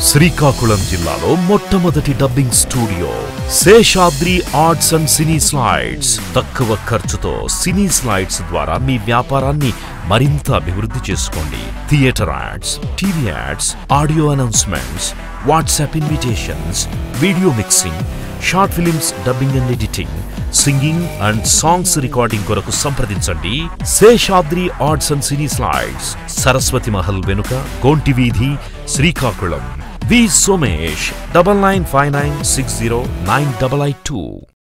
శ్రీకాకుళం జిల్లాలో మొట్టమొదటి dubbing studio Seshadri arts and cine slides. తక్కువ ఖర్చుతో సినీ స్లైడ్స్ ద్వారా మీ వ్యాపారాన్ని మరింత అభివృద్ధి చేసుకోండి. Theatre ads, TV ads, audio announcements, WhatsApp invitations, video mixing, short films dubbing and editing, singing and songs recording కొరకు సంప్రదించండి. Seshadri arts and cine slides, Saraswati Mahal వెనుక, గోంటి వీధి, శ్రీకాకుళం. వి సోమేష్ 9959609852.